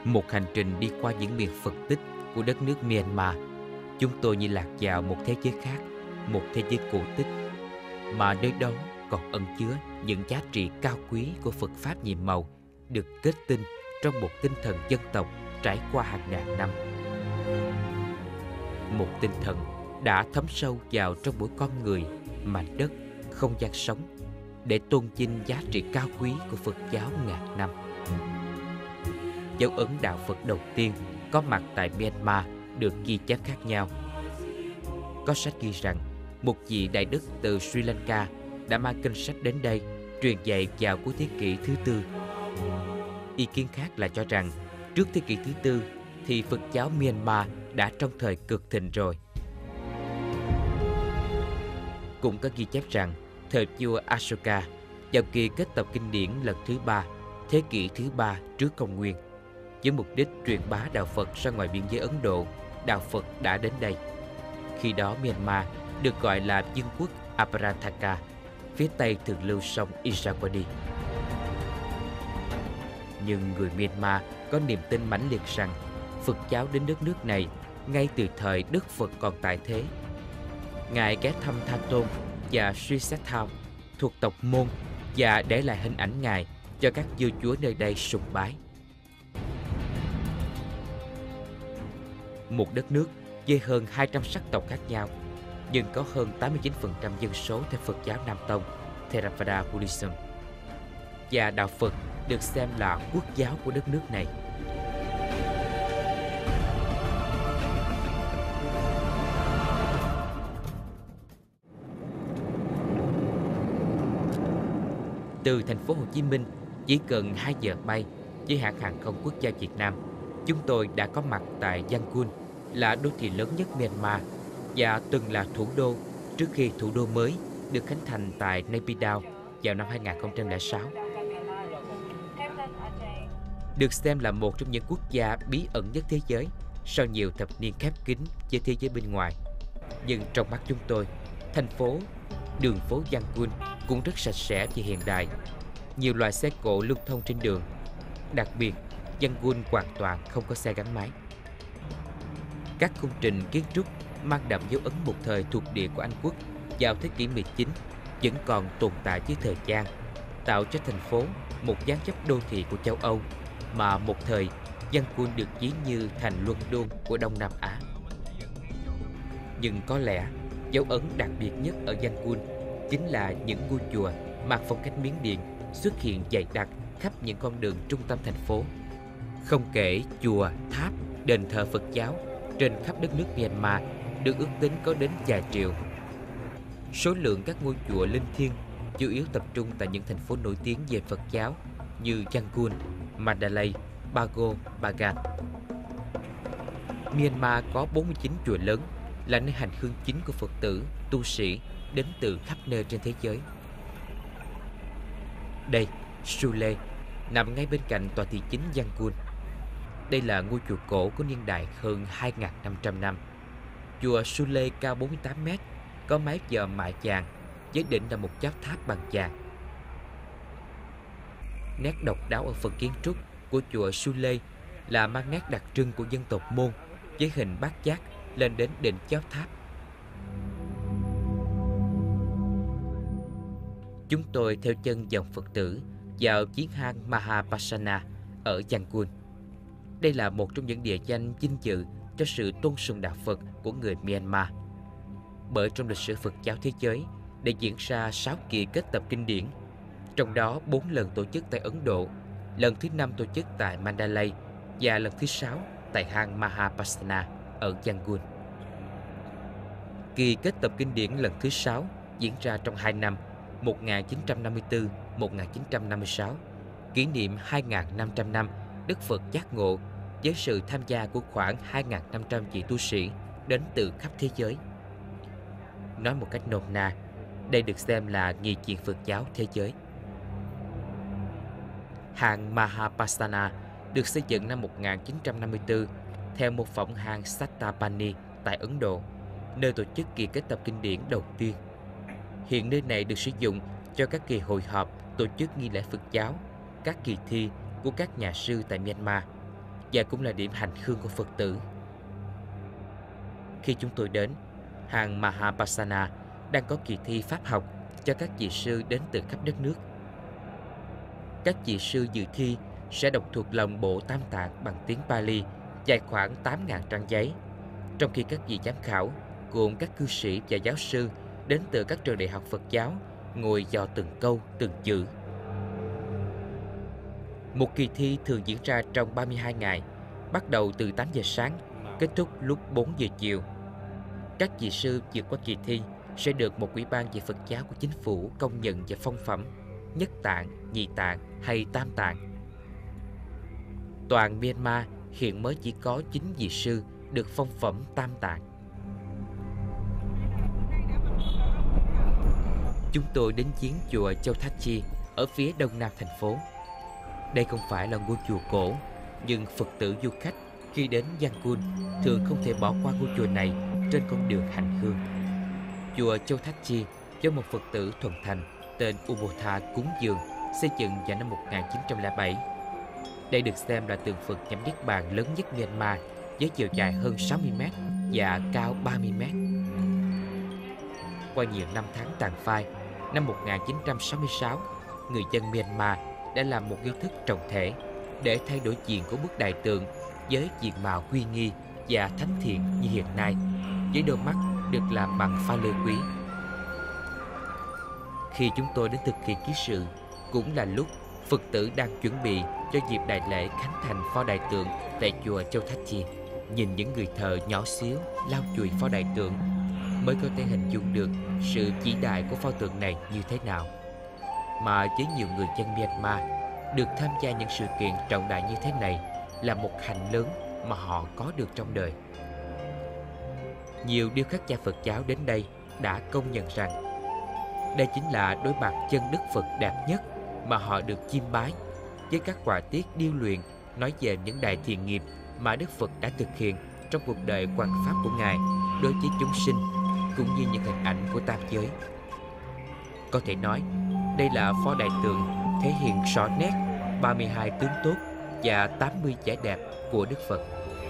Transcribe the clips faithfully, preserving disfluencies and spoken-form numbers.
Một hành trình đi qua những miền Phật tích của đất nước Myanmar, chúng tôi như lạc vào một thế giới khác, một thế giới cổ tích, mà nơi đó còn ẩn chứa những giá trị cao quý của Phật Pháp nhiệm màu được kết tinh trong một tinh thần dân tộc trải qua hàng ngàn năm. Một tinh thần đã thấm sâu vào trong mỗi con người, mảnh đất, không gian sống để tôn vinh giá trị cao quý của Phật giáo ngàn năm. Dấu ấn đạo Phật đầu tiên có mặt tại Myanmar được ghi chép khác nhau. Có sách ghi rằng một vị đại đức từ Sri Lanka đã mang kinh sách đến đây truyền dạy vào cuối thế kỷ thứ tư. Ý kiến khác là cho rằng trước thế kỷ thứ tư thì Phật giáo Myanmar đã trong thời cực thịnh rồi. Cũng có ghi chép rằng thời vua Ashoka vào kỳ kết tập kinh điển lần thứ ba, thế kỷ thứ ba trước công nguyên, với mục đích truyền bá đạo Phật ra ngoài biên giới Ấn Độ, đạo Phật đã đến đây. Khi đó Myanmar được gọi là Vương quốc Aparantaka, phía tây thượng lưu sông Irrawaddy. Nhưng người Myanmar có niềm tin mãnh liệt rằng Phật giáo đến đất nước này ngay từ thời Đức Phật còn tại thế. Ngài ghé thăm Tha Tôn và Sri Sathao thuộc tộc Môn và để lại hình ảnh Ngài cho các vua chúa nơi đây sùng bái. Một đất nước với hơn hai trăm sắc tộc khác nhau, nhưng có hơn tám mươi chín phần trăm dân số theo Phật giáo Nam Tông, Theravada Buddhism. Và đạo Phật được xem là quốc giáo của đất nước này. Từ thành phố Hồ Chí Minh chỉ cần hai giờ bay với hãng hàng không quốc gia Việt Nam, chúng tôi đã có mặt tại Yangon, là đô thị lớn nhất Myanmar và từng là thủ đô trước khi thủ đô mới được khánh thành tại Naypyidaw vào năm hai nghìn không trăm lẻ sáu. Được xem là một trong những quốc gia bí ẩn nhất thế giới sau nhiều thập niên khép kín với thế giới bên ngoài. Nhưng trong mắt chúng tôi, thành phố, đường phố Yangon cũng rất sạch sẽ và hiện đại. Nhiều loại xe cộ lưu thông trên đường. Đặc biệt, Yangon hoàn toàn không có xe gắn máy. Các công trình kiến trúc mang đậm dấu ấn một thời thuộc địa của Anh quốc vào thế kỷ mười chín vẫn còn tồn tại với thời gian, tạo cho thành phố một dáng dấp đô thị của châu Âu, mà một thời Yangon được ví như thành London của Đông Nam Á. Nhưng có lẽ dấu ấn đặc biệt nhất ở Yangon chính là những ngôi chùa mang phong cách Miến Điện xuất hiện dày đặc khắp những con đường trung tâm thành phố. Không kể chùa, tháp, đền thờ Phật giáo trên khắp đất nước Myanmar được ước tính có đến vài triệu. Số lượng các ngôi chùa linh thiêng chủ yếu tập trung tại những thành phố nổi tiếng về Phật giáo như Yangon, Mandalay, Bago, Bagan. Myanmar có bốn mươi chín chùa lớn, là nơi hành hương chính của Phật tử, tu sĩ đến từ khắp nơi trên thế giới. Đây, Sule, nằm ngay bên cạnh tòa thị chính Yangon. Đây là ngôi chùa cổ có niên đại hơn hai nghìn năm trăm năm. Chùa Sule cao bốn mươi tám mét, có mái vòm mạ vàng, với đỉnh là một chóp tháp bằng vàng. Nét độc đáo ở phần kiến trúc của chùa Sule là mang nét đặc trưng của dân tộc Môn với hình bát giác lên đến đỉnh chóp tháp. Chúng tôi theo chân dòng Phật tử vào giếng hang Mahapasana ở Yangon. Đây là một trong những địa danh vinh dự cho sự tôn sùng đạo Phật của người Myanmar. Bởi trong lịch sử Phật giáo thế giới đã diễn ra sáu kỳ kết tập kinh điển, trong đó bốn lần tổ chức tại Ấn Độ, lần thứ năm tổ chức tại Mandalay và lần thứ sáu tại hang Mahapasana ở Yangon. Kỳ kết tập kinh điển lần thứ sáu diễn ra trong hai năm một nghìn chín trăm năm mươi tư đến một nghìn chín trăm năm mươi sáu, kỷ niệm hai nghìn năm trăm năm Đức Phật giác ngộ với sự tham gia của khoảng hai nghìn năm trăm vị tu sĩ đến từ khắp thế giới. Nói một cách nôm na, đây được xem là nghị viện Phật giáo thế giới. Hang Mahapasana được xây dựng năm một nghìn chín trăm năm mươi tư theo mô phỏng hang Sattapani tại Ấn Độ, nơi tổ chức kỳ kết tập kinh điển đầu tiên. Hiện nơi này được sử dụng cho các kỳ hội họp, tổ chức nghi lễ Phật giáo, các kỳ thi của các nhà sư tại Myanmar và cũng là điểm hành hương của Phật tử. Khi chúng tôi đến, hang Mahapasana đang có kỳ thi pháp học cho các vị sư đến từ khắp đất nước. Các vị sư dự thi sẽ đọc thuộc lòng bộ Tam Tạng bằng tiếng Pali dài khoảng tám nghìn trang giấy, trong khi các vị giám khảo gồm các cư sĩ và giáo sư đến từ các trường đại học Phật giáo ngồi dò từng câu, từng chữ. Một kỳ thi thường diễn ra trong ba mươi hai ngày, bắt đầu từ tám giờ sáng, kết thúc lúc bốn giờ chiều. Các vị sư vượt qua kỳ thi sẽ được một ủy ban về Phật giáo của chính phủ công nhận và phong phẩm Nhất Tạng, Nhị Tạng hay Tam Tạng. Toàn Myanmar hiện mới chỉ có chín vị sư được phong phẩm Tam Tạng. Chúng tôi đến viếng chùa Châu Thát Chi ở phía đông nam thành phố. Đây không phải là ngôi chùa cổ, nhưng Phật tử du khách khi đến Yangon thường không thể bỏ qua ngôi chùa này trên con đường hành hương. Chùa Châu Thát Chi do một Phật tử thuần thành tên Ubotha cúng dường, xây dựng vào năm một nghìn chín trăm lẻ bảy. Đây được xem là tượng Phật nhắm niết bàn lớn nhất Myanmar, với chiều dài hơn sáu mươi mét và cao ba mươi mét. Qua nhiều năm tháng tàn phai, năm một nghìn chín trăm sáu mươi sáu, người dân Myanmar đã làm một nghi thức trọng thể để thay đổi diện của bức đại tượng với diện mạo uy nghi và thánh thiện như hiện nay, với đôi mắt được làm bằng pha lê quý. Khi chúng tôi đến thực hiện ký sự, cũng là lúc Phật tử đang chuẩn bị cho dịp đại lễ khánh thành pho đại tượng tại chùa Châu Thát Chi. Nhìn những người thợ nhỏ xíu lau chùi pho đại tượng mới có thể hình dung được sự vĩ đại của pho tượng này như thế nào. Mà với nhiều người dân Myanmar, được tham gia những sự kiện trọng đại như thế này là một hạnh lớn mà họ có được trong đời. Nhiều điêu khắc gia Phật giáo đến đây đã công nhận rằng đây chính là đối mặt chân Đức Phật đẹp nhất mà họ được chiêm bái, với các họa tiết điêu luyện nói về những đại thiện nghiệp mà Đức Phật đã thực hiện trong cuộc đời hoằng pháp của Ngài đối với chúng sinh, cũng như những hình ảnh của tam giới. Có thể nói, đây là pho đại tượng thể hiện rõ nét ba mươi hai tướng tốt và tám mươi vẻ đẹp của Đức Phật.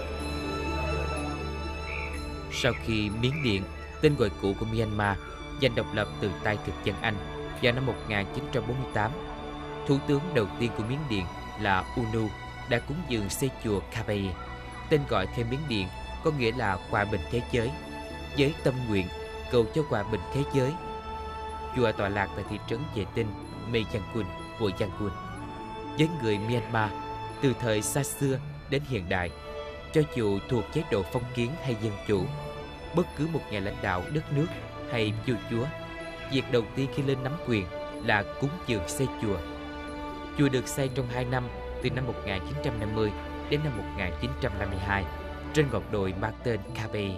Sau khi Miến Điện, tên gọi cũ của Myanmar, giành độc lập từ tay thực dân Anh vào năm một nghìn chín trăm bốn mươi tám, thủ tướng đầu tiên của Miến Điện là U Nu đã cúng dường xây chùa Kabai. Tên gọi theo Miến Điện có nghĩa là hòa bình thế giới, với tâm nguyện cầu cho hòa bình thế giới. Chùa tọa lạc tại thị trấn vệ tinh Mae Yangon của Yangon. Với người Myanmar, từ thời xa xưa đến hiện đại, cho dù thuộc chế độ phong kiến hay dân chủ, bất cứ một nhà lãnh đạo đất nước hay vua chúa, việc đầu tiên khi lên nắm quyền là cúng dường xây chùa. Chùa được xây trong hai năm, từ năm một nghìn chín trăm năm mươi đến năm một nghìn chín trăm năm mươi hai, trên ngọn đồi mang tên Kabai.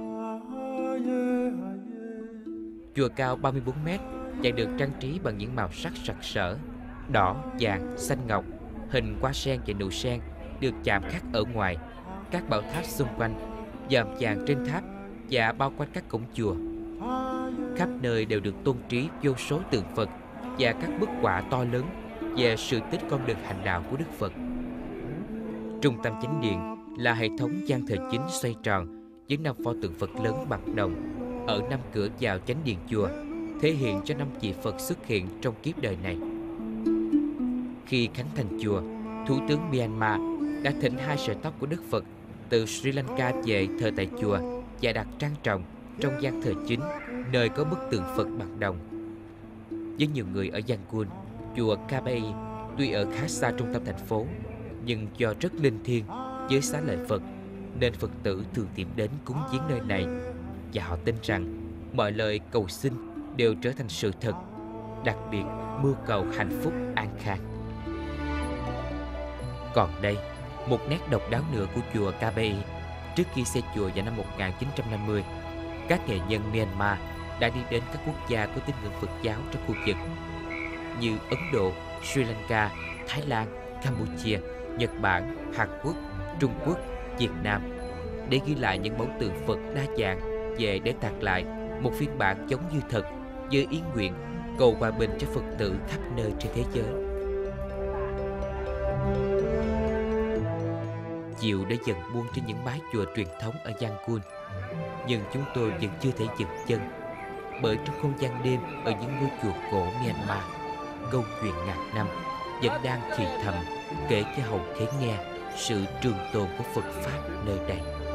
Chùa cao ba mươi bốn mét và được trang trí bằng những màu sắc sặc sỡ, đỏ, vàng, xanh ngọc, hình hoa sen và nụ sen được chạm khắc ở ngoài, các bảo tháp xung quanh, dòm vàng trên tháp và bao quanh các cổng chùa. Khắp nơi đều được tôn trí vô số tượng Phật và các bức họa to lớn về sự tích con đường hành đạo của Đức Phật. Trung tâm chánh điện là hệ thống gian thờ chính xoay tròn với năm pho tượng Phật lớn bằng đồng ở năm cửa vào chánh điện chùa, thể hiện cho năm vị Phật xuất hiện trong kiếp đời này. Khi khánh thành chùa, Thủ tướng Myanmar đã thỉnh hai sợi tóc của Đức Phật từ Sri Lanka về thờ tại chùa và đặt trang trọng trong gian thờ chính, nơi có bức tượng Phật bằng đồng. Với nhiều người ở Yangon, chùa Kabai tuy ở khá xa trung tâm thành phố, nhưng do rất linh thiêng với xá lợi Phật, nên Phật tử thường tìm đến cúng viếng nơi này, và họ tin rằng mọi lời cầu xin đều trở thành sự thật, đặc biệt mưu cầu hạnh phúc an khang. Còn đây, một nét độc đáo nữa của chùa Kabai. Trước khi xây chùa vào năm một nghìn chín trăm năm mươi, các nghệ nhân Myanmar đã đi đến các quốc gia có tín ngưỡng Phật giáo trong khu vực như Ấn Độ, Sri Lanka, Thái Lan, Campuchia, Nhật Bản, Hàn Quốc, Trung Quốc, Việt Nam để ghi lại những mẫu tượng Phật đa dạng về để tạc lại một phiên bản giống như thật, với ý nguyện cầu hòa bình cho Phật tử khắp nơi trên thế giới. Chiều đã dần buông trên những mái chùa truyền thống ở Yangon, nhưng chúng tôi vẫn chưa thể dừng chân, bởi trong không gian đêm ở những ngôi chùa cổ Myanmar, câu chuyện ngàn năm vẫn đang thì thầm kể cho hậu thế nghe sự trường tồn của Phật pháp nơi đây.